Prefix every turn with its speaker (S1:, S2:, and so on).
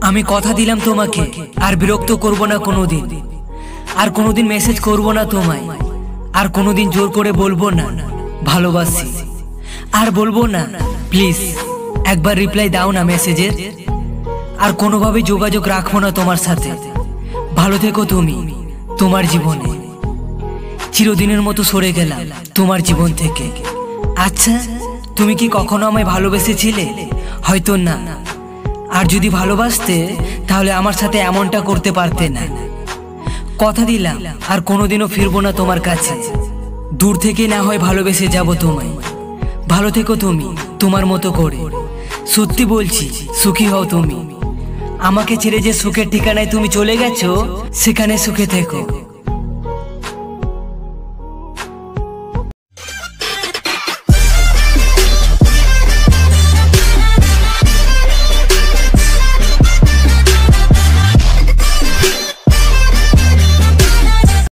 S1: আমি কথা দিলাম তোমাকে আর বিরক্ত করব না কোনোদিন, আর কোনোদিন মেসেজ করব না তোমায়, আর কোনোদিন জোর করে বলবো না ভালোবাসি, আর বলবো না প্লিজ একবার রিপ্লাই দাও না মেসেজের, আর কোনোভাবে যোগাযোগ রাখবো না তোমার সাথে। ভালো থেকো তুমি তোমার জীবনে। চিরদিনের মতো সরে গেলাম তোমার জীবন থেকে। আচ্ছা, তুমি কি কখনো আমায় ভালোবেসেছিলে? হয়তো না, আর যদি ভালোবাসতে তাহলে আমার সাথে এমনটা করতে পারতে না। কথা দিলাম আর কোনোদিনও ফিরবো না তোমার কাছে। দূর থেকে না হয় ভালোবেসে যাব তোমায়। ভালো থেকো তুমি তোমার মতো করে। সত্যি বলছি, সুখী হও তুমি। আমাকে ছেড়ে যে সুখের ঠিকানায় তুমি চলে গেছো, সেখানে সুখে থেকো।